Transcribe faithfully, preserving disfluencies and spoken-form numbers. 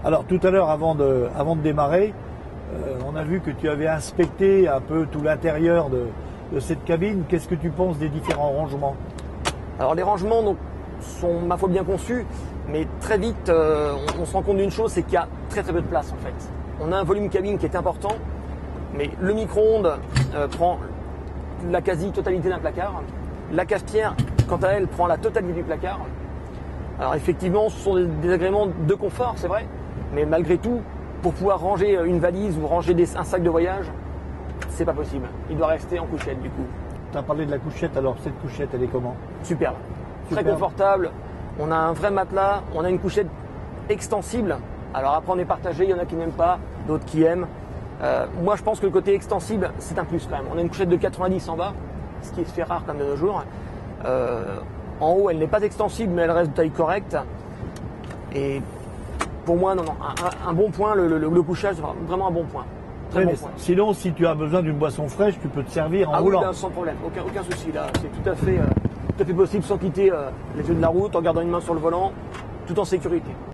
Alors tout à l'heure, avant de, avant de démarrer, euh, on a vu que tu avais inspecté un peu tout l'intérieur de, de cette cabine. Qu'est-ce que tu penses des différents rangements? Alors les rangements donc, sont ma foi bien conçus, mais très vite euh, on, on se rend compte d'une chose, c'est qu'il y a très très peu de place en fait. On a un volume cabine qui est important, mais le micro-ondes euh, prend la quasi-totalité d'un placard. La cafetière, quant à elle, prend la totalité du placard. Alors effectivement, ce sont des, des agréments de confort, c'est vrai, mais malgré tout, pour pouvoir ranger une valise ou ranger des, un sac de voyage, c'est pas possible. Il doit rester en couchette du coup. Tu as parlé de la couchette, alors cette couchette, elle est comment? Superbe. Très Superbe. confortable. On a un vrai matelas, on a une couchette extensible. Alors après, on est partagé, il y en a qui n'aiment pas, d'autres qui aiment. Euh, moi, je pense que le côté extensible, c'est un plus quand même. On a une couchette de quatre-vingt-dix en bas, ce qui se fait rare comme de nos jours. Euh, en haut, elle n'est pas extensible, mais elle reste de taille correcte. Et pour moi, non, non, un, un bon point, le, le, le couchage, c'est vraiment un bon point. Très Oui, bon mais point. sinon, si tu as besoin d'une boisson fraîche, tu peux te servir en Ah roulant. oui, là, sans problème, aucun, aucun souci. Là, c'est tout à fait, euh, tout à fait possible sans quitter euh, les yeux de la route, en gardant une main sur le volant, tout en sécurité.